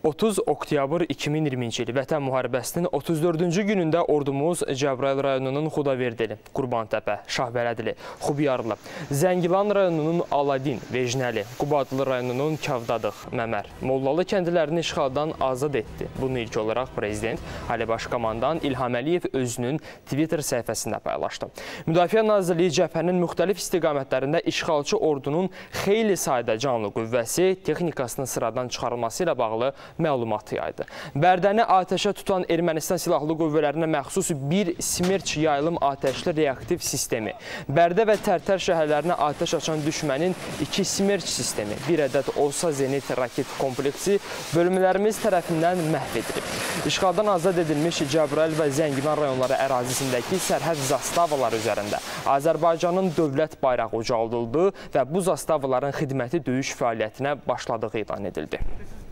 30 oktyabr 2020-ci il Vətən müharibəsinin 34-cü günündə ordumuz Cəbrayıl rayonunun Xudaverdili, Qurbantepe, Şahbələdili, Xubiyarlı, Zəngilan rayonunun Aladin, Vecnəli, Qubadlı rayonunun Kavdadıq, Məmər, Mollalı kəndlərini işğaldan azad etdi. Bunu ilk olaraq Prezident Ali Baş Komandan İlham Əliyev özünün Twitter səhifəsində paylaşdı. Müdafiə Nazirliyi cəbhənin müxtəlif istiqamətlərində işğalçı ordunun xeyli sayda canlı qüvvəsi, texnikasının sıradan çıxarılması ilə bağlı məlumat yaydı. Bərdəni atəşə tutan Ermənistan silahlı qüvvələrinə məxsus bir Smerç yayılım atəşli reaktiv sistemi, Bərdə və Tərtər şəhərlərinə atəş açan düşmənin 2 Smerç sistemi, bir ədəd OSA Zenit raket kompleksi bölmələrimiz tərəfindən məhv edilib. İşğaldan azad edilmiş Cəbrayıl və Zəngilan rayonları ərazisindəki sərhəd zastavaları üzərində Azərbaycanın dövlət bayrağı ucaldıldı və bu zastavaların xidməti döyüş fəaliyyətinə başladığı elan edildi.